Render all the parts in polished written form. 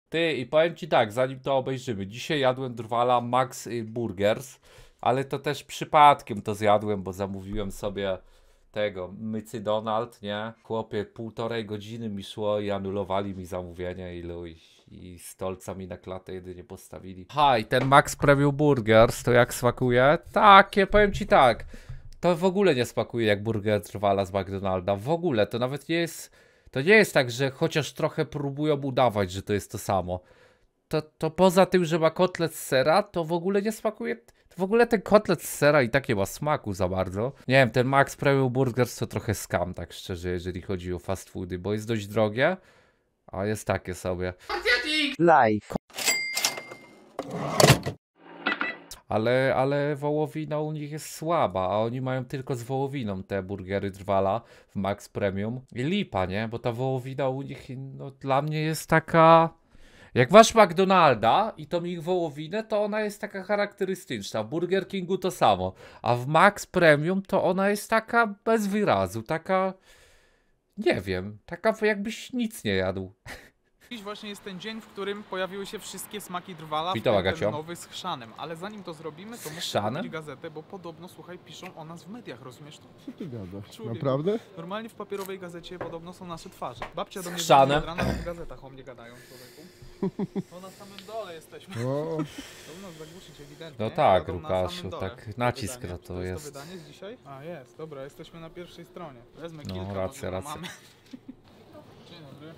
Ty, i powiem ci tak, zanim to obejrzymy. Dzisiaj jadłem drwala Max Burgers, ale to też przypadkiem to zjadłem, bo zamówiłem sobie tego Mycy Donald, nie? Chłopie, 1,5 godziny mi szło i anulowali mi zamówienie i luj. I stolca mi na klatę jedynie postawili. Ha, i ten Max Premium Burgers, to jak smakuje? Takie, powiem ci tak. To w ogóle nie smakuje jak burger drwala z McDonalda. W ogóle, to nawet nie jest... To nie jest tak, że chociaż trochę próbują udawać, że to jest to samo. To poza tym, że ma kotlet z sera, to w ogóle nie smakuje... W ogóle ten kotlet z sera i tak nie ma smaku za bardzo. Nie wiem, ten Max Premium Burgers to trochę scam, tak szczerze, jeżeli chodzi o fast foody, bo jest dość drogie, a jest takie sobie. Live. Ale wołowina u nich jest słaba, a oni mają tylko z wołowiną te burgery drwala w Max Premium. I lipa, nie? Bo ta wołowina u nich, no dla mnie jest taka... Jak masz McDonalda i tą ich wołowinę, to ona jest taka charakterystyczna. W Burger Kingu to samo. A w Max Premium to ona jest taka bez wyrazu, taka... Nie wiem, taka jakbyś nic nie jadł. Dziś właśnie jest ten dzień, w którym pojawiły się wszystkie smaki drwala, Witam, w tym Agacio. ten nowy z chrzanem. Ale zanim to zrobimy, to muszę chrzanem? kupić gazetę, bo podobno, słuchaj, piszą o nas w mediach, rozumiesz to? Co ty gadasz? Człowieku. Naprawdę? Normalnie w papierowej gazecie podobno są nasze twarze. Babcia do mnie chrzanem? dzwoni od rana, w gazetach o mnie gadają, człowieku. To na samym dole jesteśmy. O, To nas zagłuszyć ewidentnie. No tak, Jadą na Łukaszu, samym dole. tak nacisk wydanie. na Czy to to jest. to wydanie z dzisiaj? A jest, dobra, jesteśmy na pierwszej stronie. Wezmę No, kilka, racja, może racja. mamy. Dzień dobry.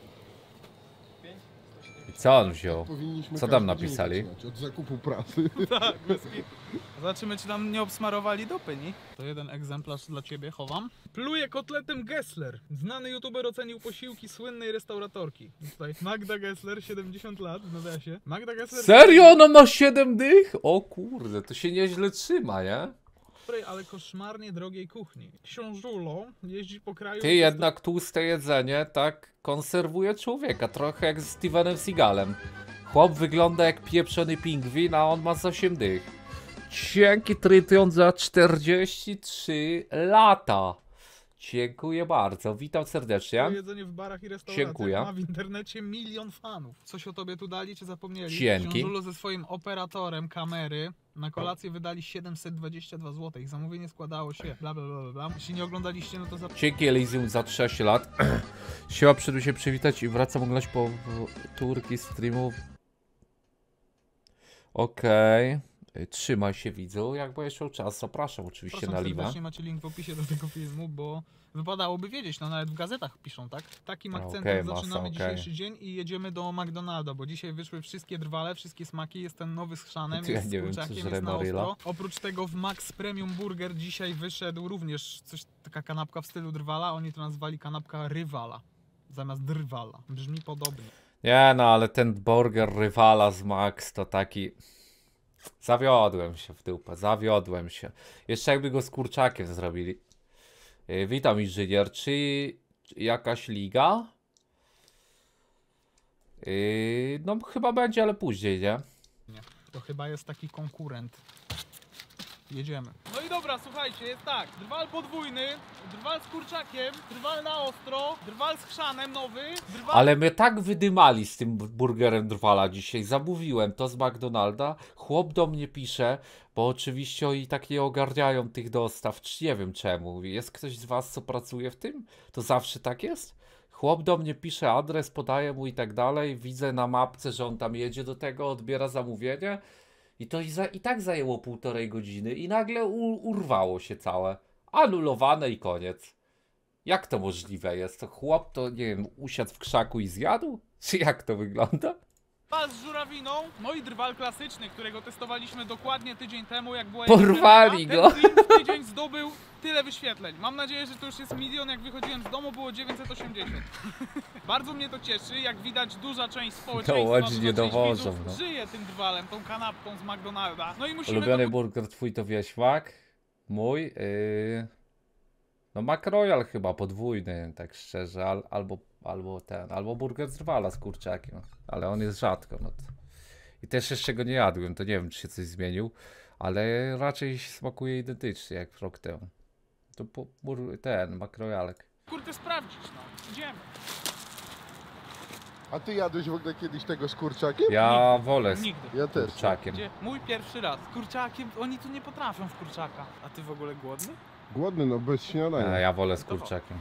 I co on wziął? powinniśmy Co tam każdy dzień napisali? zaczynać od zakupu prasy. Tak, bez kitu. Zobaczymy, czy nam nie obsmarowali dupy, nie? To jeden egzemplarz dla ciebie chowam. Pluje kotletem Gessler. Znany youtuber ocenił posiłki słynnej restauratorki. Tutaj Magda Gessler, 70 lat, w nawiasie. Magda Gessler... Serio? Ono ma 7 dych? O kurde, to się nieźle trzyma, nie? Dobrej, ale koszmarnie drogiej kuchni. Książulo jeździ po kraju... Ty jednak tłuste jedzenie tak konserwuje człowieka, trochę jak z Stevenem Seagalem. Chłop wygląda jak pieprzony pingwin, a on ma z 8 dych. Dzięki Trytion za 43 lata. Dziękuję bardzo, witam serdecznie. To jedzenie w barach i restauracjach Dziękuję. ma w internecie 1 milion fanów. Coś o tobie tu dali, czy zapomnieli? Dzięki. Książulo ze swoim operatorem kamery na kolację wydali 722 zł. Ich zamówienie składało się bla bla bla bla. Jeśli nie oglądaliście, no to Dzięki Elysium za 13 lat. Siła przyszedł się przywitać i wracam oglądać po turki streamów. Okej. Trzymaj się, widzu. Jak będziesz miał czas, zapraszam oczywiście proszę na live'a. serdecznie, macie link w opisie do tego filmu, bo wypadałoby wiedzieć, no nawet w gazetach piszą, tak? Takim akcentem Okej, masa, zaczynamy okej. dzisiejszy dzień i jedziemy do McDonalda, bo dzisiaj wyszły wszystkie drwale, wszystkie smaki, jest ten nowy z chrzanem, Ja jest z nie wiem, kurczakiem, czy jest żre na Maryla. ostro. Oprócz tego w Max Premium Burger dzisiaj wyszedł również coś, taka kanapka w stylu drwala, oni to nazwali kanapka rywala, zamiast drwala. Brzmi podobnie. Nie no, ale ten burger rywala z Max to taki... Zawiodłem się w dupę, zawiodłem się. Jeszcze jakby go z kurczakiem zrobili. Witam inżynier, czy jakaś liga? No chyba będzie, ale później, nie? Nie, to chyba jest taki konkurent. Jedziemy. No i dobra, słuchajcie, jest tak. Drwal podwójny, drwal z kurczakiem, drwal na ostro, drwal z chrzanem nowy, drwal... Ale mnie tak wydymali z tym burgerem drwala dzisiaj. Zamówiłem to z McDonalda. Chłop do mnie pisze, bo oczywiście oni tak nie ogarniają tych dostaw. Nie wiem czemu. Jest ktoś z was, co pracuje w tym? To zawsze tak jest? Chłop do mnie pisze adres, podaje mu i tak dalej. Widzę na mapce, że on tam jedzie do tego, odbiera zamówienie. I to i tak zajęło 1,5 godziny i nagle urwało się całe. Anulowane i koniec. Jak to możliwe jest? To chłop to, nie wiem, usiadł w krzaku i zjadł? Czy jak to wygląda? Drwal z żurawiną, no i drwal klasyczny, którego testowaliśmy dokładnie tydzień temu, jak była Porwali jego go. premiera. Ten film w tydzień zdobył tyle wyświetleń. Mam nadzieję, że to już jest 1 milion, jak wychodziłem z domu było 980. Bardzo mnie to cieszy, jak widać duża część społeczeństwa, No, łodzi duża nie część dowożą, widzów no. żyje tym drwalem, tą kanapką z McDonalda. No i musimy Ulubiony to... burger twój to wieśmak? Mój? No McRoyal chyba podwójny, tak szczerze, albo burger z drwala z kurczakiem, ale on jest rzadko, no to. I też jeszcze go nie jadłem, to nie wiem, czy się coś zmienił, ale raczej smakuje identycznie jak rok temu. To ten McRoyalek. Kurde sprawdzić, no. Idziemy. A ty jadłeś w ogóle kiedyś tego z kurczakiem? Ja wolę z Nigdy. Ja też. kurczakiem. Gdzie? Mój pierwszy raz. Z kurczakiem, oni tu nie potrafią w kurczaka. A ty w ogóle głodny? Głodny, no bez śniadania. Ja wolę z kurczakiem.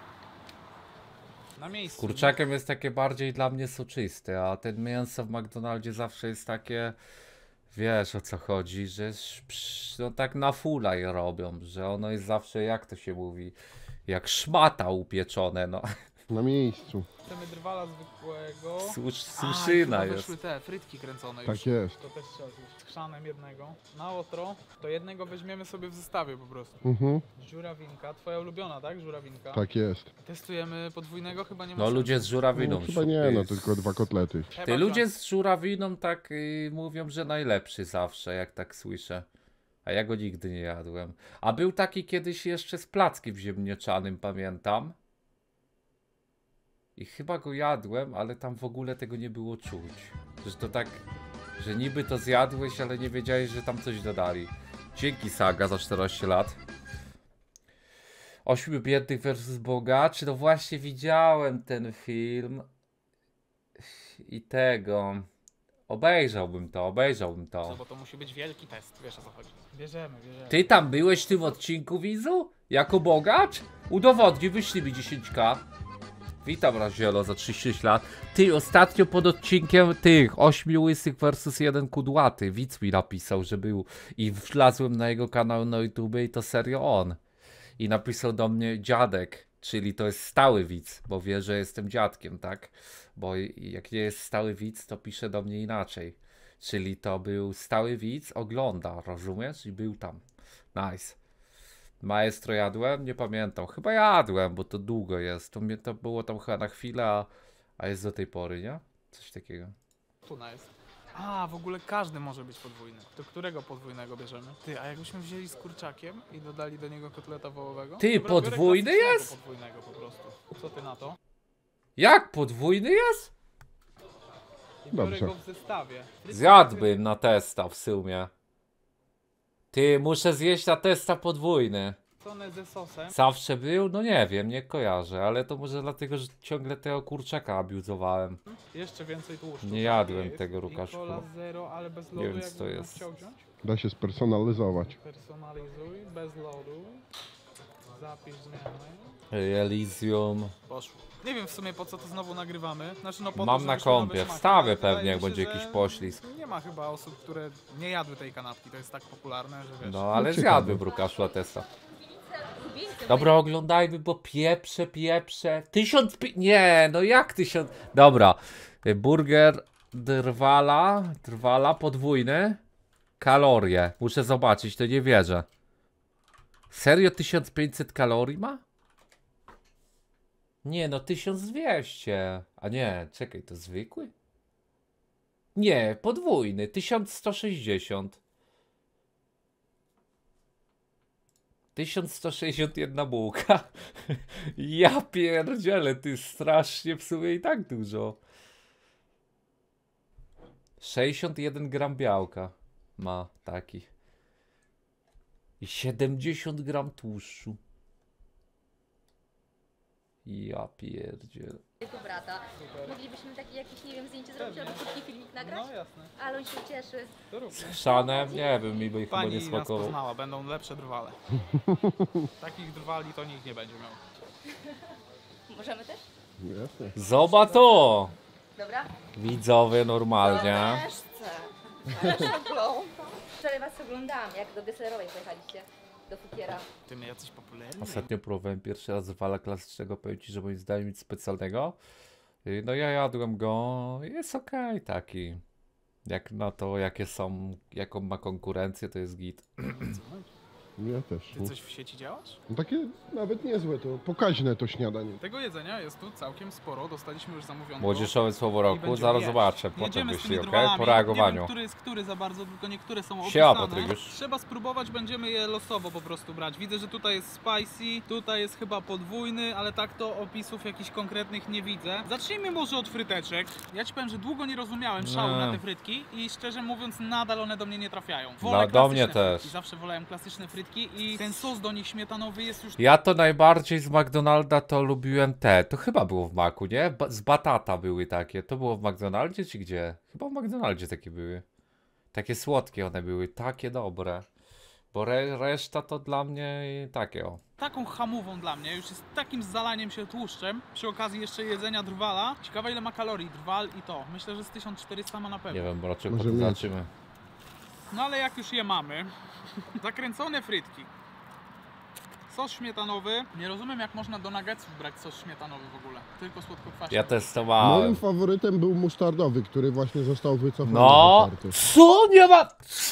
Na miejscu. Kurczakiem jest takie bardziej dla mnie soczyste, a ten mięso w McDonaldzie zawsze jest takie, wiesz o co chodzi, że no tak na fulla je robią, że ono jest zawsze, jak to się mówi, jak szmata upieczone, no. Na miejscu. Chcemy drwala zwykłego. Suszyna chyba jest. wyszły te frytki kręcone już. Tak jest. To też trzeba zjeść. Z chrzanem jednego. Na ostro to jednego weźmiemy sobie w zestawie po prostu. Mhm, Żurawinka, twoja ulubiona, tak? Żurawinka. tak jest. Testujemy podwójnego, chyba nie ma No sensu. ludzie z żurawiną. No, chyba nie, no jest- tylko 2 kotlety. Chyba Ty ludzie z żurawiną tak mówią, że najlepszy zawsze, jak tak słyszę. A ja go nigdy nie jadłem. A był taki kiedyś jeszcze z plackiem ziemniaczanym, pamiętam. I chyba go jadłem, ale tam w ogóle tego nie było czuć. Że to tak, że niby to zjadłeś, ale nie wiedziałeś, że tam coś dodali. Dzięki Saga za 14 lat. 8 biednych versus bogaczy. No właśnie widziałem ten film. I tego. Obejrzałbym to. No bo to musi być wielki test, wiesz o co chodzi. Bierzemy. Ty tam byłeś w tym odcinku, widzu? Jako bogacz? Udowodnij, wyślij mi 10k. Witam Razielo za 36 lat. Ty, ostatnio pod odcinkiem tych 8 łysych versus 1 kudłaty. Widz mi napisał, że był. I wlazłem na jego kanał na YouTube i to serio on. I napisał do mnie dziadek, czyli to jest stały widz, bo wie, że jestem dziadkiem, tak? Bo jak nie jest stały widz, to pisze do mnie inaczej. Czyli to był stały widz, ogląda, rozumiesz? I był tam. Nice. Maestro jadłem? Nie pamiętam. Chyba jadłem, bo to długo jest. To było tam chyba na chwilę, a jest do tej pory, nie? Coś takiego. Tuna jest. A, w ogóle każdy może być podwójny. To którego podwójnego bierzemy? Ty, a jakbyśmy wzięli z kurczakiem i dodali do niego kotleta wołowego? Ty, Dobra, biorę podwójny klasycznego jest? Podwójnego po prostu. Co ty na to? Jak podwójny jest? I biorę Dobrze. go w zestawie. Zjadłbym na testa w sumie. Ty, muszę zjeść na testa podwójny. Kręcone ze sosem. Zawsze był? No nie wiem, nie kojarzę, ale to może dlatego, że ciągle tego kurczaka abuzowałem. Jeszcze więcej tłuszczu. Nie jadłem jest. tego, I Łukaszku. Cola zero, ale bez Nie lodu, wiem, co to jakbym jest. chciał wziąć. Da się spersonalizować. Personalizuj, bez lodu. Zapisz zmiany. Elysium. Poszło. Nie wiem w sumie po co to znowu nagrywamy. Znaczy no po to, Mam na żebyśmy nowe kompie. smaki, Wstawię ale wydaje pewnie, jak mi się, będzie że jakiś poślizg. Nie ma chyba osób, które nie jadły tej kanapki. To jest tak popularne, że wiesz. No ale ciekawe. zjadłbym Łukaszu na testa. Dobra, oglądajmy, bo pieprze. 1000 nie, no jak 1000? Dobra. Burger drwala podwójny. Kalorie. Muszę zobaczyć, to nie wierzę. Serio 1500 kalorii ma? Nie, no 1200. A nie, czekaj, to zwykły? Nie, podwójny, 1160. 1161 bułka. Ja pierdzielę, ty strasznie w sumie i tak dużo. 61 gram białka ma taki. I 70 gram tłuszczu. Ja pierdzielę. Jego brata. Moglibyśmy takie jakieś, nie wiem, zdjęcie zrobić albo krótki filmik nagrać? No jasne. Ale on się cieszy. To rób. Z chrzanem? Nie wiem, mi by chyba Pani nie nas smakował. poznała, będą lepsze drwale. Takich drwali to nikt nie będzie miał. Możemy też? Jasne. Zobacz to! Dobra? Widzowie normalnie. Też chcę. Też oglądam. Wczoraj was oglądałam, jak do Gesslerowej pojechaliście. Do Fukiera. Ty my jacyś popularni. Ostatnio próbowałem pierwszy raz wala klasycznego, powiem ci, że moim zdaniem nic specjalnego. No ja jadłem go, jest okej taki. Jak na to, jaką ma konkurencję, to jest git. Ja też. Ty coś w sieci działasz? No takie nawet niezłe to, pokaźne to śniadanie. Tego jedzenia jest tu całkiem sporo, dostaliśmy już zamówionko. Młodzieżowe słowo I roku, będziemy zaraz jeść. zobaczę, potem Jedziemy z wyślij, tymi okej? drwalami. Po Nie reagowaniu. wiem, który jest który za bardzo, tylko niektóre są Siema, opisane. Patryk, już. Trzeba spróbować, będziemy je losowo po prostu brać. Widzę, że tutaj jest spicy, tutaj jest chyba podwójny, ale tak to opisów jakichś konkretnych nie widzę. Zacznijmy może od fryteczek. Ja ci powiem, że długo nie rozumiałem szału Nie. na te frytki i szczerze mówiąc nadal one do mnie nie trafiają. Do Wolę klasyczne mnie też. Frytki. Zawsze wolałem klasyczne frytki frytki i ten sos do nich śmietanowy jest już... Ja to najbardziej z McDonalda to lubiłem to chyba było w Macu, nie? Z batata były takie, to było w McDonaldzie czy gdzie? Chyba w McDonaldzie takie były. Takie słodkie one były, takie dobre. Bo reszta to dla mnie takie o. Taką hamową dla mnie, już jest takim zalaniem się tłuszczem, przy okazji jeszcze jedzenia drwala. Ciekawe ile ma kalorii drwal i to, myślę, że z 1400 ma na pewno. Nie wiem, raczej Może potem mieć. zobaczymy. No ale jak już je mamy, zakręcone frytki, sos śmietanowy, nie rozumiem jak można do nuggetsów brać sos śmietanowy w ogóle, tylko słodko-kwaśny. Ja testowałem. Moim faworytem był musztardowy, który właśnie został wycofany. No, z oferty. co? Nie ma...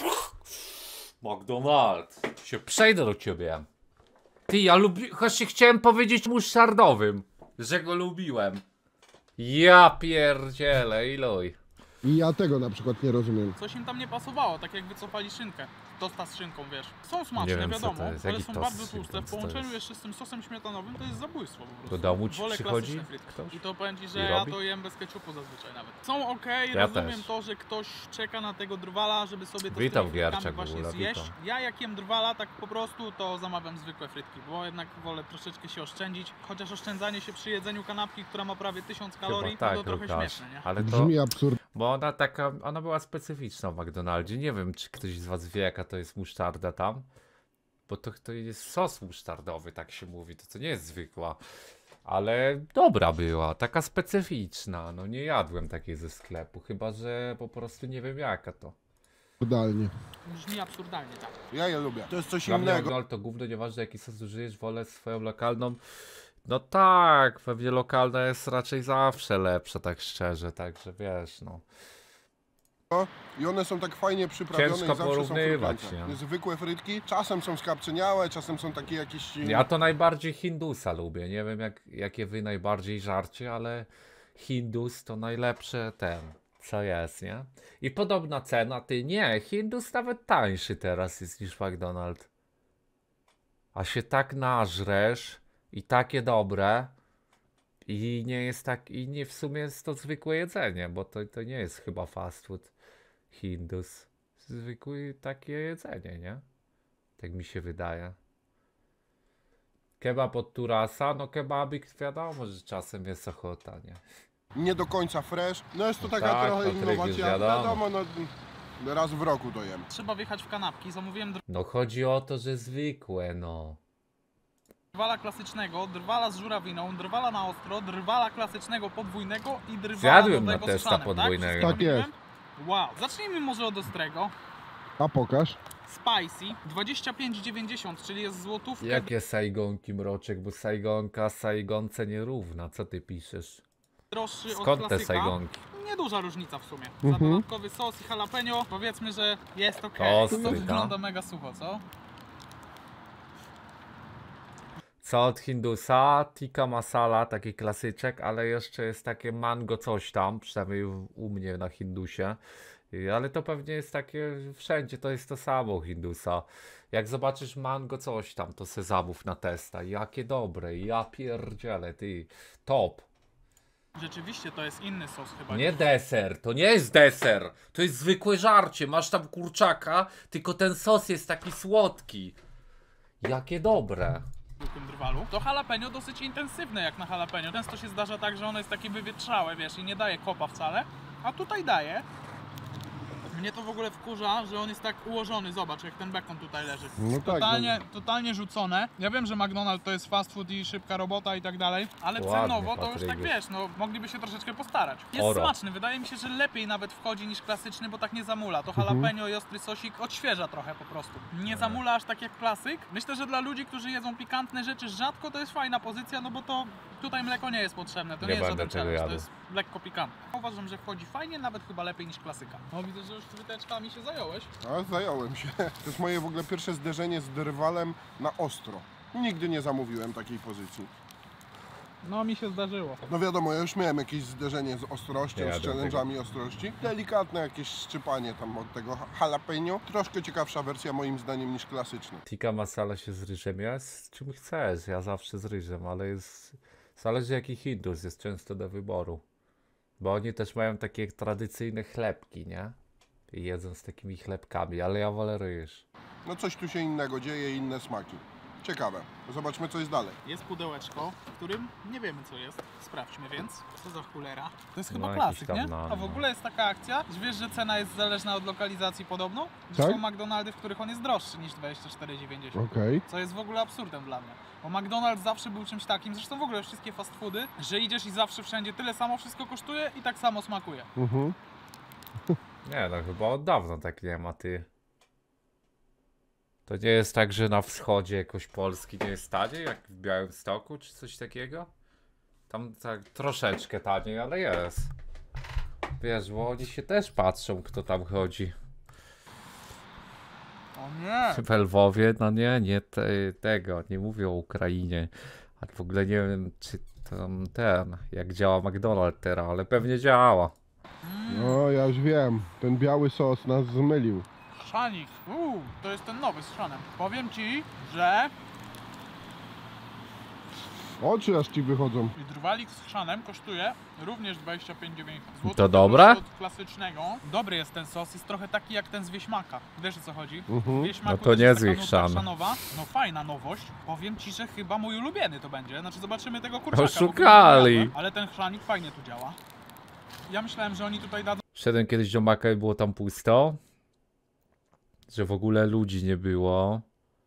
McDonald's, się przejdę do ciebie. Ty, ja właśnie chciałem powiedzieć musztardowym, że go lubiłem. Ja pierdzielę, iluj. I ja tego na przykład nie rozumiem. Coś im tam nie pasowało, tak jak wycofali szynkę. Tosta z szynką, wiesz. Są smaczne, Nie wiem, co wiadomo, to jest. ale Jaki są tost bardzo z szynką, tłuste. W co to połączeniu jest? jeszcze z tym sosem śmietanowym to jest zabójstwo po prostu. Do domu ci Wolę przychodzi klasyczne frytki. ktoś? I to powiem ci, że I ja robi? to jem bez ketchupu zazwyczaj nawet. Są okej, Ja rozumiem też. to, że ktoś czeka na tego drwala, żeby sobie to Witam, z tymi frytkami Gierczak, w właśnie ogóle, zjeść. witam. Ja jak jem drwala tak po prostu, to zamawiam zwykłe frytki, bo jednak wolę troszeczkę się oszczędzić. Chociaż oszczędzanie się przy jedzeniu kanapki, która ma prawie 1000 kalorii, Chyba tak, to trochę Łukasz. śmieszne, nie? Ale to... Brzmi absurd. Bo ona była specyficzna w McDonaldzie. Nie wiem, czy ktoś z was wie, jaka to jest musztarda tam. Bo to jest sos musztardowy, tak się mówi. To nie jest zwykła. Ale dobra była, taka specyficzna. No nie jadłem takiej ze sklepu, chyba że po prostu nie wiem jaka to. Absurdalnie. Brzmi absurdalnie, tak. Ja je lubię. To jest coś Dla mnie innego. McDonald's to gówno, nieważne jaki sos użyjesz, wolę swoją lokalną. No tak, pewnie lokalna jest raczej zawsze lepsza, tak szczerze, także wiesz, no. I one są tak fajnie przyprawione Ciężko i zawsze są porównywać, krokante. nie? Zwykłe frytki, czasem są skapczyniałe, czasem są takie jakieś... Ja to najbardziej Hindusa lubię. Nie wiem jakie wy najbardziej żarcie, ale Hindus to najlepsze co jest, nie? I podobna cena, nie, Hindus nawet tańszy teraz jest niż McDonald's. A się tak nażresz i takie dobre i nie jest tak, i nie w sumie jest to zwykłe jedzenie, bo to nie jest chyba fast food Hindus. Zwykłe takie jedzenie, nie? Tak mi się wydaje. Kebab od Turasa, no kebabik wiadomo, że czasem jest ochota, nie? Nie do końca fresh. No jest to No taka tak, trochę Patryk, już innowacja. wiadomo. No raz w roku to jem. Trzeba wjechać w kanapki, zamówiłem No chodzi o to, że zwykłe, no. drwala klasycznego, drwala z żurawiną, drwala na ostro, drwala klasycznego podwójnego i drwala Zjadłem na nowego testa z szanem, podwójnego. Tak, Tak jest. Wow. Zacznijmy może od ostrego. A pokaż. Spicy 25,90, czyli jest złotówkę Jakie sajgonki, mroczek, bo sajgonka sajgonce nierówna, co ty piszesz? droższy od Skąd te klasyka. sajgonki? Nieduża różnica w sumie. Za dodatkowy sos i jalapeno powiedzmy, że jest ok. To To ostry, wygląda tak? mega sucho, co? Co od Hindusa? Tikka masala, taki klasyczek, ale jeszcze jest takie mango coś tam, przynajmniej u mnie na Hindusie. Ale to pewnie jest takie wszędzie, to jest to samo u Hindusa. Jak zobaczysz mango coś tam, to se zamów na testa. Jakie dobre, ja pierdzielę, ty. Top. Rzeczywiście to jest inny sos chyba. Nie deser, to nie jest deser. To jest zwykłe żarcie. Masz tam kurczaka, tylko ten sos jest taki słodki. Jakie dobre. w tym drwalu. To jalapeno dosyć intensywne jak na jalapeno. Często się zdarza tak, że ono jest takie wywietrzałe, wiesz, i nie daje kopa wcale. A tutaj daje. Mnie to w ogóle wkurza, że on jest tak ułożony, zobacz jak ten bekon tutaj leży. No tak. Totalnie rzucone. Ja wiem, że McDonald's to jest fast food i szybka robota i tak dalej, ale Ładnie, cenowo to już tak Patryk. wiesz, no mogliby się troszeczkę postarać. Jest Oro. smaczny, wydaje mi się, że lepiej nawet wchodzi niż klasyczny, bo tak nie zamula. To jalapeno i ostry sosik odświeża trochę po prostu. Nie zamula aż tak jak klasyk. Myślę, że dla ludzi, którzy jedzą pikantne rzeczy rzadko, to jest fajna pozycja, no bo to tutaj mleko nie jest potrzebne, to Nie nie jest będę żaden tego challenge, to jadł. jest lekko pikantne. Uważam, że wchodzi fajnie, nawet chyba lepiej niż klasyka. No widzę, że już fryteczkami się zająłeś. A zająłem się. To jest moje w ogóle pierwsze zderzenie z drwalem na ostro. Nigdy nie zamówiłem takiej pozycji. No mi się zdarzyło. No wiadomo, ja już miałem jakieś zderzenie z ostrością, Ja z do challenge'ami ostrości. Delikatne jakieś szczypanie tam od tego jalapeno. Troszkę ciekawsza wersja moim zdaniem niż klasyczna. Tikka masala się z ryżem. Ja z czym chcesz, ja zawsze z ryżem, ale jest... Zależy jaki Hindus, jest często do wyboru. Bo oni też mają takie tradycyjne chlebki, nie? I jedzą z takimi chlebkami, ale ja wolę ryż. No coś tu się innego dzieje, inne smaki. Ciekawe. Zobaczmy, co jest dalej. Jest pudełeczko, w którym nie wiemy co jest. Sprawdźmy więc. Co za cholera? To jest No, chyba jakiś klasyk, tam nie? no. A w ogóle jest taka akcja, że wiesz, że cena jest zależna od lokalizacji podobno? Że Tak? są McDonaldy, w których on jest droższy niż 24,90. Okej. Co jest w ogóle absurdem dla mnie. Bo McDonald's zawsze był czymś takim, zresztą w ogóle wszystkie fast foody, że idziesz i zawsze wszędzie tyle samo wszystko kosztuje i tak samo smakuje. Mhm. Nie, no chyba od dawna tak nie ma, ty. To nie jest tak, że na wschodzie jakoś Polski nie jest taniej, jak w Białymstoku czy coś takiego? Tam tak troszeczkę taniej, ale jest. Wiesz, bo oni się też patrzą, kto tam chodzi. O nie! W Lwowie, no nie tego, nie mówię o Ukrainie. A w ogóle nie wiem, czy tam jak działa McDonald's teraz, ale pewnie działa. No, ja już wiem. Ten biały sos nas zmylił. Chrzanik. To jest ten nowy z chrzanem. Powiem ci, że Oczy aż ci wychodzą. i drwalik z chrzanem kosztuje również 25,90 zł. To dobre? Od klasycznego. Dobry jest ten sos, jest trochę taki jak ten z wieśmaka. Wiesz o co chodzi? Mhm. Wieśmaku No to też jest niezły taka nutka chrzan. chrzanowa. No fajna nowość. Powiem ci, że chyba mój ulubiony to będzie. Znaczy zobaczymy tego kurczaka. bo Oszukali. go nie jadłem, ale ten chrzanik fajnie tu działa. Ja myślałem, że oni tutaj dadzą Szedłem kiedyś do Maka i było tam pusto. Że w ogóle ludzi nie było.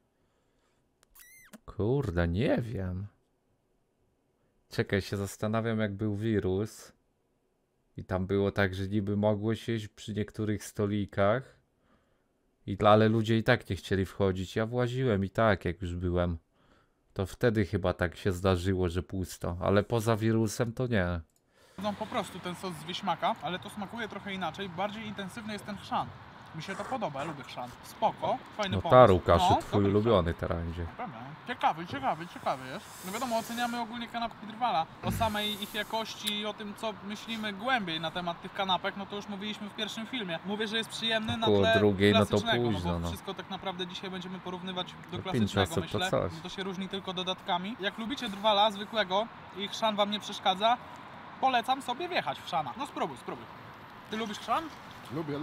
Kurde, nie wiem. Czekaj, się zastanawiam, jak był wirus. I tam było tak, że niby mogło siedzieć przy niektórych stolikach. Ale ludzie i tak nie chcieli wchodzić. Ja właziłem i tak, jak już byłem. To wtedy chyba tak się zdarzyło, że pusto. Ale poza wirusem to nie. po prostu ten sos z wieśmaka, ale to smakuje trochę inaczej. Bardziej intensywny jest ten chrzan. Mi się to podoba, ja lubię chrzan. Spoko, fajny No pomysł. ta Łukaszu, No, twój dobry ulubiony teraz będzie. Dobra. Ciekawy jest. No wiadomo, oceniamy ogólnie kanapki Drwala. O samej ich jakości i o tym, co myślimy głębiej na temat tych kanapek, no to już mówiliśmy w pierwszym filmie. Mówię, że jest przyjemny na Koło tle drugiej, no to klasycznego, późno, bo no. wszystko tak naprawdę dzisiaj będziemy porównywać do Do 5 klasycznego, osób to myślę. coś. To się różni tylko dodatkami. Jak lubicie Drwala zwykłego i chrzan wam nie przeszkadza, polecam sobie wjechać w chrzana. No spróbuj. Ty lubisz chrzan? Lubię.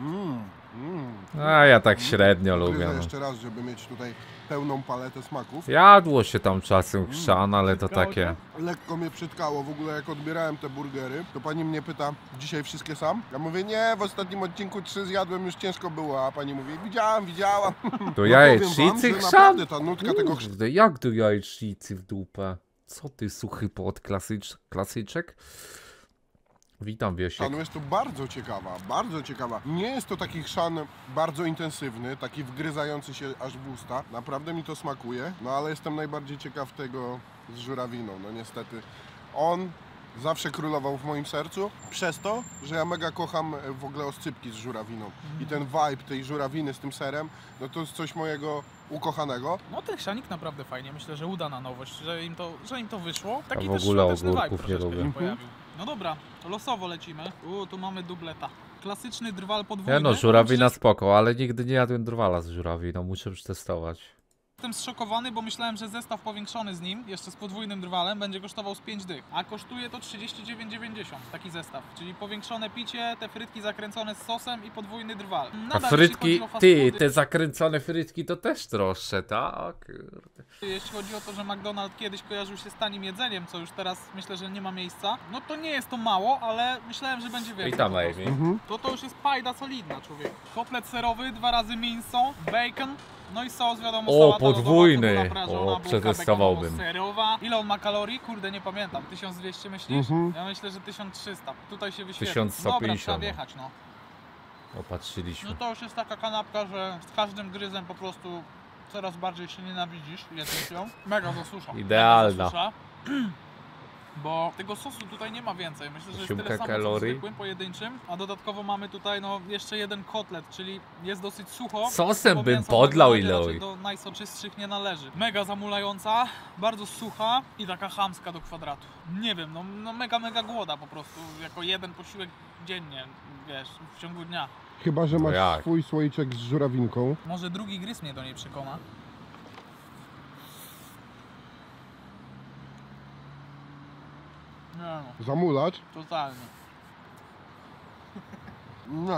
A ja tak średnio Gryzę lubię. No. jeszcze raz, żeby mieć tutaj pełną paletę smaków. Jadło się tam czasem chrzan, ale to Przytkało takie. Lekko mnie przytkało. W ogóle jak odbierałem te burgery, to pani mnie pyta, dzisiaj wszystkie sam? Ja mówię, nie, w ostatnim odcinku 3 zjadłem, już ciężko było. A pani mówi, widziałam. To No powiem jajecznicy wam, że chrzan? naprawdę ta nutka tego Kurde, jak do jajecznicy w dupę? Co ty suchy pod klasyczek? Witam Wiesiek. chrzanu jest to bardzo ciekawa. Nie jest to taki chrzan bardzo intensywny, taki wgryzający się aż w usta. Naprawdę mi to smakuje, no ale jestem najbardziej ciekaw tego z żurawiną. No niestety on zawsze królował w moim sercu, przez to, że ja mega kocham w ogóle oscypki z żurawiną. I ten vibe tej żurawiny z tym serem, no to jest coś mojego ukochanego. No ten chrzanik naprawdę fajnie, myślę, że udana nowość, że im to wyszło. Taki w też ogóle świąteczny vibe ogórków nie troszeczkę lubię. się pojawił. No dobra, to losowo lecimy. Tu mamy dubleta. Klasyczny drwal podwójny. Ja no, żurawina spoko, ale nigdy nie jadłem drwala z żurawiną, muszę przetestować. Jestem zszokowany, bo myślałem, że zestaw powiększony z nim, jeszcze z podwójnym drwalem, będzie kosztował z 5 dych. A kosztuje to 39,90 taki zestaw. Czyli powiększone picie, te frytki zakręcone z sosem i podwójny drwal. A Nadal, frytki, jeśli chodzi o fast ty, foody, te zakręcone frytki to też droższe, tak? Kurde. Jeśli chodzi o to, że McDonald's kiedyś kojarzył się z tanim jedzeniem, co już teraz myślę, że nie ma miejsca, no to nie jest to mało, ale myślałem, że będzie więcej. Witam po prostu. Amy. To już jest pajda solidna, człowiek. Kotlet serowy, 2 razy mięso, bacon, no i sos, wiadomo, O, sałata podwójny. lodowa, cebula prażona, O, bułka przetestowałbym. serowa. Ile on ma kalorii? Kurde, nie pamiętam. 1200 myślisz? Mhm. Ja myślę, że 1300. Tutaj się wyświetli. 1150. Dobra, trzeba wjechać, no. Opatrzyliśmy. No to już jest taka kanapka, że z każdym gryzem po prostu coraz bardziej się nienawidzisz, jedząc ją. Mega zasusza. Idealna. Mega zasusza. Bo tego sosu tutaj nie ma więcej. Myślę, że jest Siumka tyle samo co w kalorii. zwykłym, pojedynczym. A dodatkowo mamy tutaj no jeszcze jeden kotlet, czyli jest dosyć sucho. Sosem bo bym mięso podlał w ile raczej oj. do najsoczystszych nie należy. Mega zamulająca, bardzo sucha i taka chamska do kwadratu. Nie wiem, no mega głoda po prostu. Jako jeden posiłek dziennie, wiesz, w ciągu dnia. Chyba, że masz jak? swój słoiczek z żurawinką. Może drugi gryz mnie do niej przekona. Nie no, Zamulać. totalnie. No,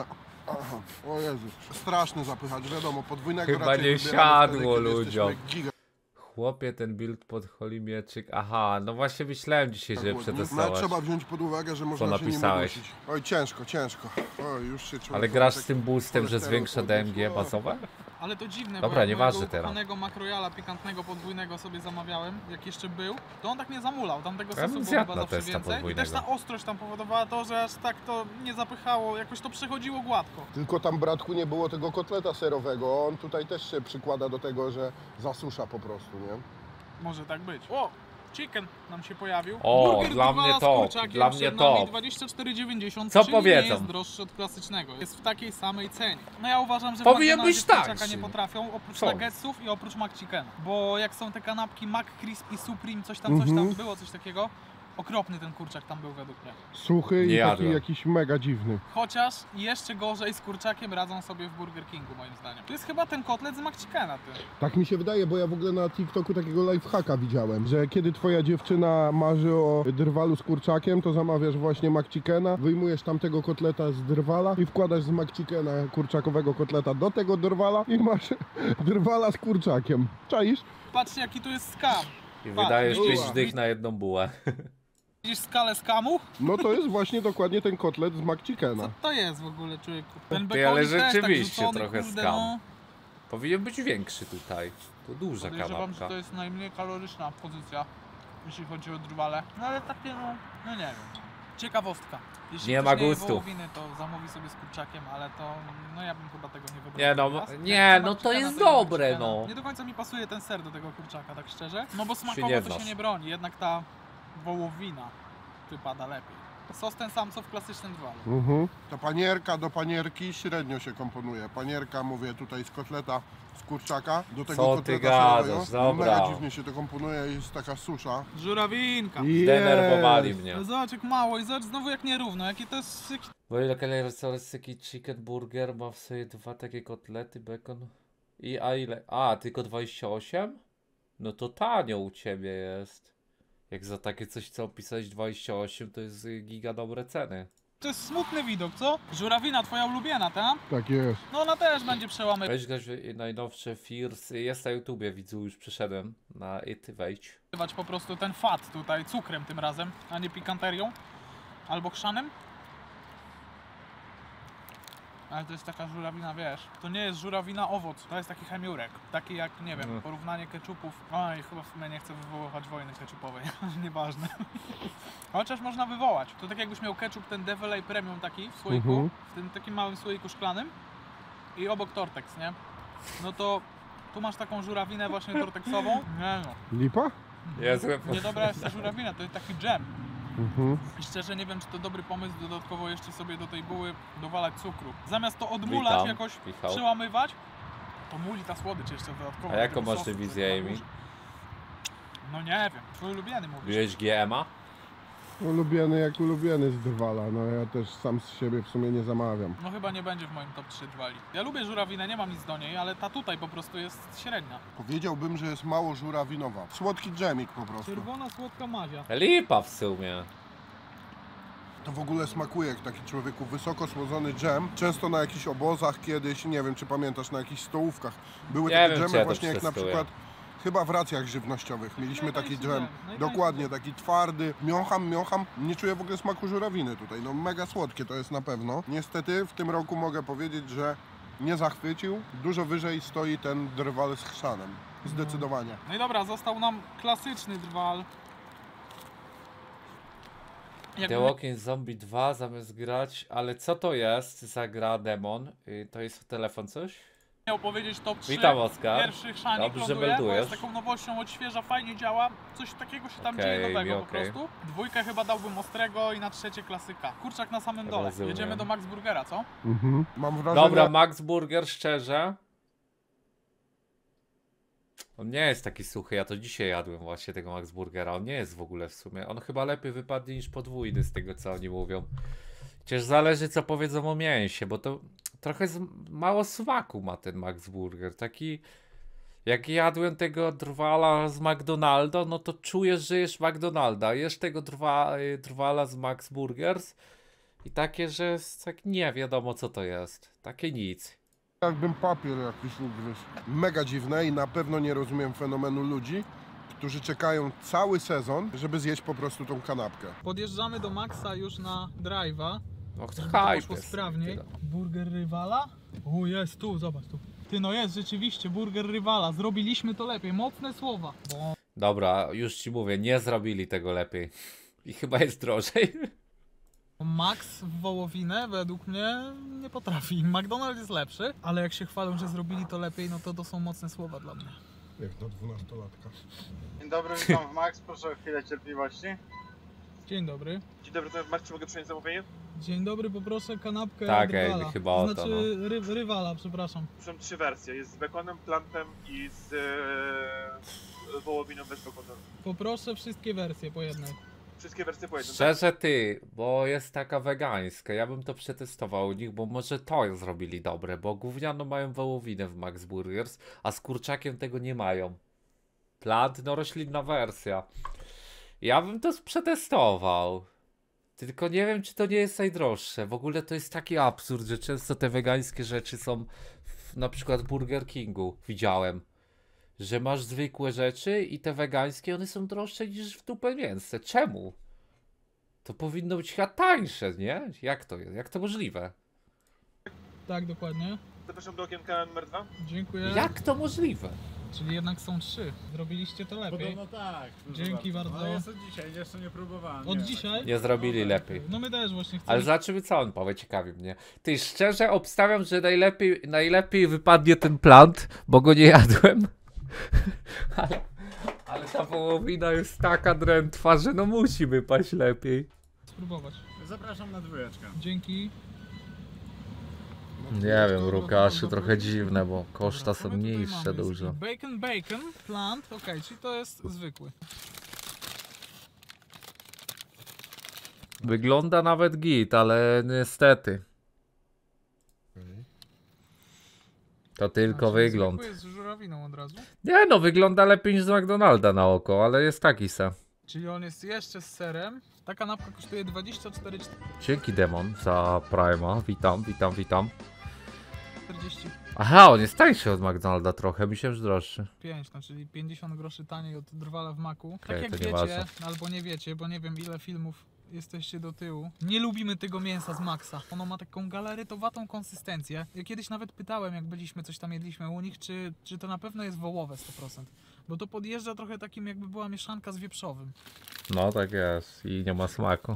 Aha. O Jezus, straszny zapychacz, wiadomo, podwójnego Chyba raczej nie wybieramy wtedy, siadło kiedy ludziom. jesteśmy Chłopie, ten build pod Holy Mieczyk. Aha, no właśnie myślałem dzisiaj, żeby głodni. No, przetestować. trzeba wziąć pod uwagę, że można się nim napisałeś? udusić. Oj, ciężko, ciężko. Oj, już się czuję. Ale grasz z tym boostem, że zwiększa DMG bazowe? Ale to dziwne, Dobra, bo jak nieważne mojego teraz. ukochanego makrojala pikantnego podwójnego sobie zamawiałem, jak jeszcze był, to on tak nie zamulał, tam tego Ja sosu bym było zjadł chyba na zawsze testa więcej. I podwójnego. też ta ostrość tam powodowała to, że aż tak to nie zapychało, jakoś to przechodziło gładko. Tylko tam, bratku, nie było tego kotleta serowego. On tutaj też się przykłada do tego, że zasusza po prostu, nie? Może tak być. O! Chicken nam się pojawił. O, Burger dla Dwala mnie z top, kurczakiem dla mnie przed nami top. 24,90, Co czyli powiedzą? nie jest droższy od klasycznego. Jest w takiej samej cenie. No ja uważam, że Powinien w McDonaldzie być kurczaka tańszy. nie potrafią, oprócz Co? nuggetsów i oprócz McChickena. Bo jak są te kanapki McCrispy Supreme, coś tam, było coś takiego. Okropny ten kurczak tam był według mnie. Suchy Nie i taki jadłem. jakiś mega dziwny. Chociaż jeszcze gorzej z kurczakiem radzą sobie w Burger Kingu, moim zdaniem. To jest chyba ten kotlet z McChickena, ty. Tak mi się wydaje, bo ja w ogóle na TikToku takiego lifehacka widziałem, że kiedy twoja dziewczyna marzy o drwalu z kurczakiem, to zamawiasz właśnie McChickena, wyjmujesz tamtego kotleta z drwala i wkładasz z McChickena kurczakowego kotleta do tego drwala i masz drwala z kurczakiem. Czaisz? Patrzcie, jaki tu jest skam. I wydajesz widzisz? 5 dych na jedną bułę. Widzisz skalę skamu? No to jest właśnie dokładnie ten kotlet z Co McChickena. to jest w ogóle, człowieku? Ten Ty, ale bekonik też rzeczywiście tak rzucony, trochę kurde, skam. no. Powinien być większy tutaj. To duża Podejrzewam, że kanapka. to jest najmniej kaloryczna pozycja, jeśli chodzi o drwale. No ale takie no nie wiem. Ciekawostka. Jeśli Nie ktoś ma nie je gustu. wołowiny, to zamówi sobie z kurczakiem, ale to no ja bym chyba tego nie wybrał. Nie no, teraz. nie, Jak no chcę to McChickena, jest to jem dobre, McChickena. no. Nie do końca mi pasuje ten ser do tego kurczaka, tak szczerze. No bo nie smakowo to znasz. się nie broni, jednak ta wołowina wypada lepiej. Sos ten sam co w klasycznym drwalu. Ta panierka do panierki średnio się komponuje. Panierka, mówię tutaj z kotleta, z kurczaka, do tego Co ty kotleta gadasz? serowego. Dobra. Mega dziwnie się to komponuje, jest taka susza. Żurawinka. Denerwowali mnie. No zobacz jak mało i zobacz znowu jak nierówno, jaki to jest... Bo ile kalorycyki chicken burger ma w sobie dwa takie kotlety, bacon i a ile? A, tylko 28? No to tanio u ciebie jest. Jak za takie coś co opisałeś 28 to jest giga dobre ceny. To jest smutny widok, co? Żurawina, twoja ulubiona, ta? Tak jest. No ona też będzie przełamywać Weź grać w najnowsze Fears, jest na YouTubie, widzu, już przyszedłem na wejdź. po prostu ten fat tutaj, cukrem tym razem, a nie pikanterią. Albo chrzanem. Ale to jest taka żurawina, wiesz, to nie jest żurawina owoc, to jest taki chemiurek. Taki jak, nie wiem, porównanie keczupów. Oj, chyba w sumie nie chcę wywoływać wojny keczupowej, nieważne. Chociaż można wywołać. To tak jakbyś miał keczup ten Devil Ay Premium taki w słoiku, w tym takim małym słoiku szklanym i obok Tortex, nie? No to tu masz taką żurawinę właśnie torteksową. Nie no, Lipa? Jezu, niedobra jest ta żurawina, to jest taki dżem. I szczerze nie wiem, czy to dobry pomysł dodatkowo jeszcze sobie do tej buły dowalać cukru. Zamiast to odmulać, Witam, jakoś Michał. przełamywać, to muli ta słodycz jeszcze dodatkowo. A jaką tego masz sosu, rewizję, co tam Amy? burzy. No nie wiem, twój ulubiony mówisz. Biłeś GMA? Ulubiony jak ulubiony z drwala. No ja też sam z siebie w sumie nie zamawiam. No chyba nie będzie w moim top 3 drwali. Ja lubię żurawinę, nie mam nic do niej, ale ta tutaj po prostu jest średnia. Powiedziałbym, że jest mało żurawinowa. Słodki dżemik po prostu. Czerwona, słodka mazia. Lipa w sumie. To w ogóle smakuje jak taki, człowieku, wysoko słodzony dżem. Często na jakichś obozach kiedyś, nie wiem czy pamiętasz, na jakichś stołówkach były Nie takie wiem, czy dżemy ja to właśnie jak na przetestuję. przykład chyba w racjach żywnościowych mieliśmy taki Najtańszy dżem. dżem, najtańszy Dokładnie, dżem. taki twardy. Miącham. Nie czuję w ogóle smaku żurawiny tutaj. No mega słodkie to jest na pewno. Niestety w tym roku mogę powiedzieć, że nie zachwycił. Dużo wyżej stoi ten drwal z chrzanem. Zdecydowanie. No i dobra, został nam klasyczny drwal. The Walking Zombie 2 zamiast grać, ale co to jest za gra demon? To jest telefon coś? Miał powiedzieć top 3. Witam, Oskar. Pierwszy chrzanie Dobrze ląduje, bo meldujesz. jest taką nowością, odświeża, fajnie działa. Coś takiego się tam Okej, dzieje nowego okej. po prostu. Dwójkę chyba dałbym ostrego i na trzecie klasyka. Kurczak na samym dole. Rozumiem. Jedziemy do Max Burgera, co? Mam wrażenie... Dobra, Max Burger, szczerze. On nie jest taki suchy, ja to dzisiaj jadłem właśnie tego Max Burgera. On nie jest w ogóle w sumie. On chyba lepiej wypadnie niż podwójny z tego co oni mówią. Chociaż zależy co powiedzą o mięsie, bo to trochę mało smaku ma ten Max Burger. Taki jak jadłem tego drwala z McDonalda, no to czujesz, że jesz McDonalda. Jesz tego drwala z Max Burgers I takie, że jest tak nie wiadomo co to jest. Takie nic. Jakbym papier jakiś ugryzł. Mega dziwne i na pewno nie rozumiem fenomenu ludzi, którzy czekają cały sezon, żeby zjeść po prostu tą kanapkę. Podjeżdżamy do Maxa już na drive'a. No Żeby to hype poszło jest. sprawniej. Tyle. Burger Rywala? O, jest tu, zobacz tu. Ty, no jest rzeczywiście, Burger Rywala. Zrobiliśmy to lepiej. Mocne słowa. Bo Dobra, już ci mówię, nie zrobili tego lepiej. I chyba jest drożej. Max w wołowinę według mnie nie potrafi. McDonald's jest lepszy, ale jak się chwalą, że zrobili to lepiej, no to są mocne słowa dla mnie. Jak na 12-latka. Dzień dobry, witam w Max, proszę o chwilę cierpliwości. Dzień dobry. Dzień dobry, to w Max, czy mogę przyjąć zamówienie? Dzień dobry, poproszę kanapkę Tak, Rywala. chyba o to, Znaczy Rywala, przepraszam. Są 3 wersje, jest z bekonem, plantem i z wołowiną bez bekonu. Poproszę wszystkie wersje po jednej. Wszystkie wersje po jednym. Szczerze ty, bo jest taka wegańska, ja bym to przetestował u nich, bo może to zrobili dobre, bo gówniano mają wołowinę w Max Burgers, a z kurczakiem tego nie mają. Plant, no roślinna wersja. Ja bym to przetestował. Tylko nie wiem, czy to nie jest najdroższe. W ogóle to jest taki absurd, że często te wegańskie rzeczy są na przykład w Burger Kingu. Widziałem, że masz zwykłe rzeczy i te wegańskie, one są droższe niż w dupę mięsce. Czemu? To powinno być chyba tańsze, nie? Jak to jest? Jak to możliwe? Tak, dokładnie. Zapraszam do okienka numer 2. Dziękuję. Jak to możliwe? Czyli jednak są 3. Zrobiliście to lepiej. Podobno tak. proszę Dzięki bardzo. No jest od dzisiaj, jeszcze nie próbowałem. Od nie, dzisiaj? Nie zrobili lepiej. No my też właśnie chcemy. Ale zobaczymy, co on powie, ciekawi mnie. Ty, szczerze obstawiam, że najlepiej wypadnie ten plant, bo go nie jadłem. ale ta wołowina jest taka drętwa, że no musi wypaść lepiej. spróbować. Zapraszam na 2. Dzięki. Nie wiem, Rukaszy trochę dziwne, bo koszta Dobra, co są my tutaj niższe mamy? dużo. Bacon, plant, okej, czyli to jest zwykły. Wygląda nawet git, ale niestety. To tylko A, czyli wygląd. zwykły jest z żurawiną od razu. Nie no, wygląda lepiej niż z McDonalda na oko, ale jest taki sam. Czyli on jest jeszcze z serem. Ta kanapka kosztuje 24,40. Dzięki Demon za Prima, witam. Aha, on jest tańszy od McDonalda trochę, myślałem, że droższy. 5, no czyli 50 groszy taniej od Drwala w Maku. Okej, Tak jak to wiecie, nieważne. albo nie wiecie, bo nie wiem ile filmów jesteście do tyłu. Nie lubimy tego mięsa z Maxa. Ono ma taką galaretowatą konsystencję. Ja kiedyś nawet pytałem, jak byliśmy, coś tam jedliśmy u nich, czy to na pewno jest wołowe 100%. Bo to podjeżdża trochę takim, jakby była mieszanka z wieprzowym. No tak jest i nie ma smaku.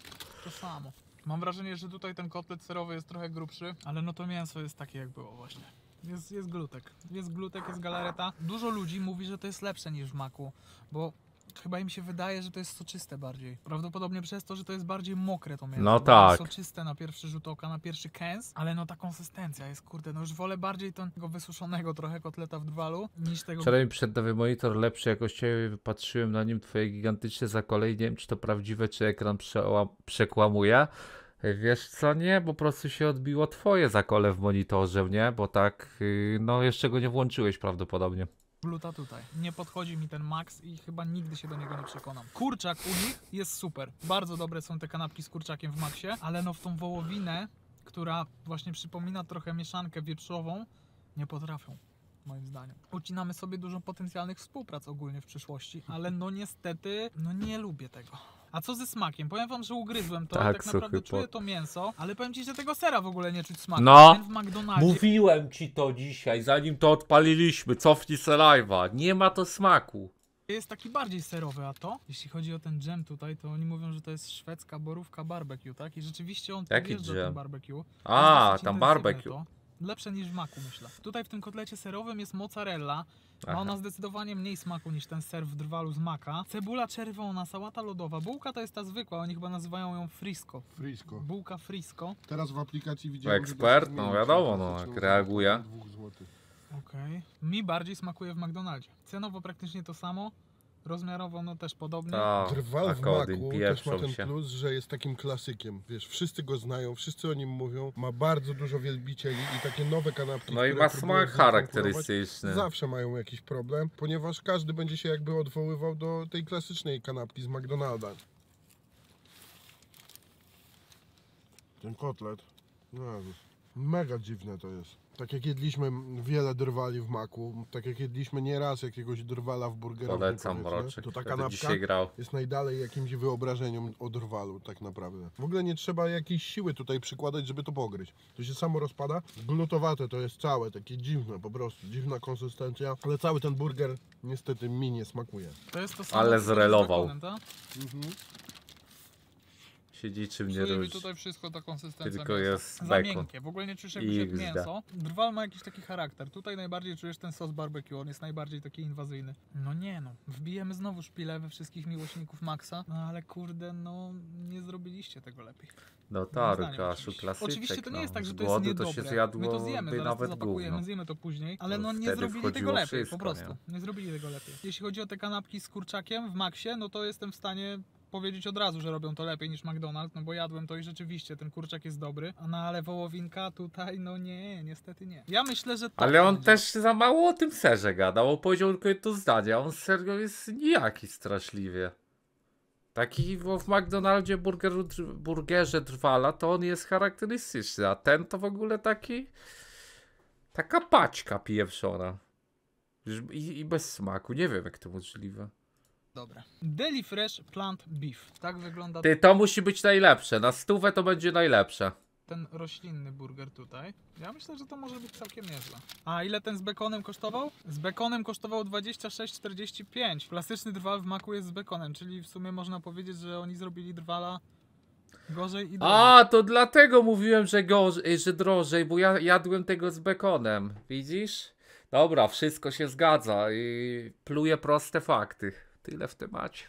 To samo. Mam wrażenie, że tutaj ten kotlet serowy jest trochę grubszy, ale no to mięso jest takie jak było właśnie. Jest glutek. Jest glutek, jest galareta. Dużo ludzi mówi, że to jest lepsze niż w maku, bo chyba im się wydaje, że to jest soczyste bardziej. Prawdopodobnie przez to, że to jest bardziej mokre to mięso. No Bardziej tak. soczyste na pierwszy rzut oka, na pierwszy kęs, ale no ta konsystencja jest, kurde, no już wolę bardziej tego wysuszonego trochę kotleta w drwalu, niż tego... Wczoraj mi przed nowy monitor lepszy jakościowy, wypatrzyłem na nim twoje gigantyczne zakolej, nie wiem czy to prawdziwe, czy ekran przekłamuje. Wiesz co, nie, po prostu się odbiło twoje zakole w monitorze, nie? Bo tak, no jeszcze go nie włączyłeś prawdopodobnie. Gluta tutaj. Nie podchodzi mi ten Max i chyba nigdy się do niego nie przekonam. Kurczak u nich jest super. Bardzo dobre są te kanapki z kurczakiem w Maxie, ale no w tą wołowinę, która właśnie przypomina trochę mieszankę wieprzową, nie potrafią. Moim zdaniem. Ucinamy sobie dużo potencjalnych współprac ogólnie w przyszłości, ale no niestety, no nie lubię tego. A co ze smakiem? Powiem wam, że ugryzłem to, Tak, tak naprawdę suchy czuję pot. to mięso, ale powiem ci, że tego sera w ogóle nie czuć smaku. No. Ten w McDonaldzie Mówiłem ci to dzisiaj, zanim to odpaliliśmy, cofnij se live'a, nie ma to smaku. jest taki bardziej serowy, a to? Jeśli chodzi o ten dżem tutaj, to oni mówią, że to jest szwedzka borówka barbecue, tak? I rzeczywiście on Jaki podjeżdża dżem? ten barbecue. A, Jest dosyć tam intensywne barbecue. to. Lepsze niż w maku, myślę. Tutaj w tym kotlecie serowym jest mozzarella. Ma Aha. ona zdecydowanie mniej smaku niż ten ser w drwalu z maka. Cebula czerwona, sałata lodowa. Bułka to jest ta zwykła, oni chyba nazywają ją frisco. Frisco. Bułka frisco. Teraz w aplikacji widziałem, że Ekspert, da się no zmienić wiadomo, na no, klasyczną jak reaguje. za 2 złotych. Okej. Mi bardziej smakuje w McDonaldzie. Cenowo praktycznie to samo. Rozmiarowo no też podobnie. Tak, Drwal w Akodyn, Maku też ma pieprzą ten się. plus, że jest takim klasykiem. Wiesz, wszyscy go znają, wszyscy o nim mówią, ma bardzo dużo wielbicieli i takie nowe kanapki, No i które ma próbują smak z nim konkurować, charakterystyczny. zawsze mają jakiś problem, ponieważ każdy będzie się jakby odwoływał do tej klasycznej kanapki z McDonalda. Ten kotlet, Jezus, mega dziwne to jest. Tak jak jedliśmy wiele drwali w maku, tak jak jedliśmy nieraz jakiegoś drwala w burgerowni, Polecam Mroczek, to ta będę kanapka dzisiaj grał. jest najdalej jakimś wyobrażeniem o drwalu tak naprawdę. W ogóle nie trzeba jakiejś siły tutaj przykładać, żeby to pogryźć. To się samo rozpada. Glutowate to jest całe, takie dziwne po prostu, dziwna konsystencja, ale cały ten burger niestety mi nie smakuje. To jest to samo. Ale co z zrelował. bekonem, tak? Siedzi czym nie Czuję mi róż. tutaj wszystko ta konsystencja Tylko mięsa. jest Za bekon. miękkie, w ogóle nie czujesz jakby się XD. mięso. Drwal ma jakiś taki charakter. Tutaj najbardziej czujesz ten sos barbecue, on jest najbardziej taki inwazyjny. No nie no, wbijemy znowu szpilę we wszystkich miłośników Maxa, no ale kurde, no nie zrobiliście tego lepiej. No Moim tak, zdaniem Kaszu, oczywiście. klasyczek. Oczywiście to nie jest tak, że Z to jest głodu niedobre. to się zjadło My to zjemy, zaraz to nawet zapakujemy, gówno. zjemy to później, ale To no nie wtedy zrobili wchodziło tego lepiej, wszystko, po prostu. Nie zrobili tego lepiej. Jeśli chodzi o te kanapki z kurczakiem w Maxie, no to jestem w stanie powiedzieć od razu, że robią to lepiej niż McDonald's, no bo jadłem to i rzeczywiście ten kurczak jest dobry, no ale wołowinka tutaj, no nie, niestety nie. Ja myślę, że to Ale on będzie. też za mało o tym serze gadał, on powiedział tylko jedno zdanie, a on serio jest nijaki straszliwie. Taki w McDonaldzie burgerze drwala, to on jest charakterystyczny, a ten to w ogóle taka paćka pieprzona. I bez smaku, nie wiem jak to możliwe. Dobra. Deli Fresh Plant Beef. Tak wygląda Ty, to musi być najlepsze, na 100 to będzie najlepsze. ten roślinny burger tutaj. Ja myślę, że to może być całkiem nieźle. A ile ten z bekonem kosztował? Z bekonem kosztował 26,45. Klasyczny drwal w maku jest z bekonem, czyli w sumie można powiedzieć, że oni zrobili drwala gorzej i drożej. A, to dlatego mówiłem, że drożej, bo ja jadłem tego z bekonem, widzisz? Dobra, wszystko się zgadza i pluję proste fakty. Tyle w temacie.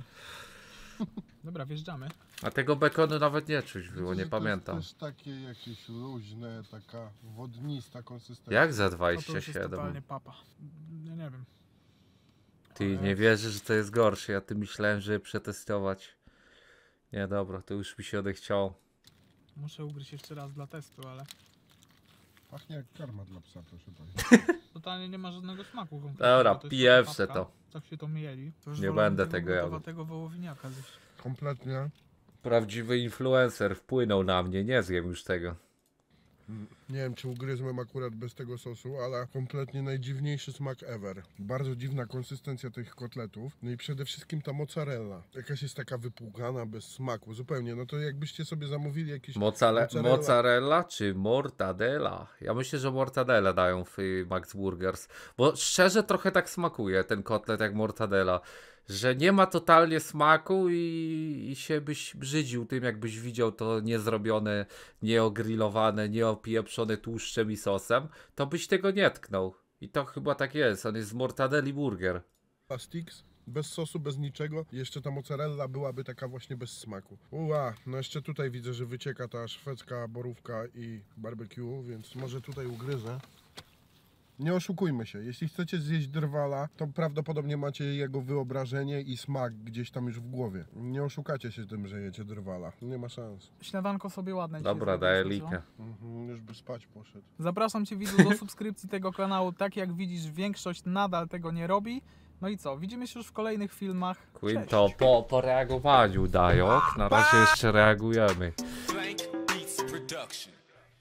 Dobra, wjeżdżamy. A tego bekonu nawet nie czuć było, Widzę, nie że to pamiętam. jest też takie jakieś luźne, taka wodnista konsystencja. Jak za No to już jest 27? totalnie papa. Ja nie wiem. Ty nie wierzysz, że to jest gorsze. Ja ty myślałem, że przetestować. Nie, dobra, to już mi się odechciało. Muszę ugryźć jeszcze raz dla testu, ale Pachnie jak karma dla psa, proszę państwa. totalnie nie ma żadnego smaku. konkretnie, Dobra, bo to jest pierwsze taka to. papka. Tak się to mieli. To już Nie wolałem będę tego jadł. gotowatego wołowiniaka zjeść. Kompletnie. Prawdziwy influencer wpłynął na mnie, nie zjem już tego. Nie wiem, czy ugryzłem akurat bez tego sosu, ale kompletnie najdziwniejszy smak ever. Bardzo dziwna konsystencja tych kotletów. No i przede wszystkim ta mozzarella. Jakaś jest taka wypłukana, bez smaku, zupełnie. No to jakbyście sobie zamówili jakiś... Mozzarella czy mortadella? Ja myślę, że mortadella dają w Max Burgers. Bo szczerze trochę tak smakuje ten kotlet jak mortadella. Że nie ma totalnie smaku i się byś brzydził tym, jakbyś widział to niezrobione, nieogrillowane, nieopieprzone tłuszczem i sosem, to byś tego nie tknął. I to chyba tak jest, on jest z mortadelli burger. Sticks, bez sosu, bez niczego. Jeszcze ta mozzarella byłaby taka właśnie bez smaku. No jeszcze tutaj widzę, że wycieka ta szwedzka borówka i barbecue, więc może tutaj ugryzę. Nie oszukujmy się, jeśli chcecie zjeść drwala, to prawdopodobnie macie jego wyobrażenie i smak gdzieś tam już w głowie. Nie oszukacie się tym, że jecie drwala. Nie ma szans. Śniadanko sobie ładne dzisiaj Dobra, zrobiłeś, daję co? likę. Już by spać poszedł. Zapraszam Cię, widzu, do subskrypcji tego kanału. Tak jak widzisz, większość nadal tego nie robi. No i co? Widzimy się już w kolejnych filmach. Queen Cześć. to po reagowaniu dają, na razie jeszcze reagujemy.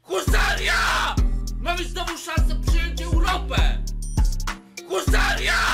Husaria! Mamy znowu szansę przyjąć Europę! Husaria!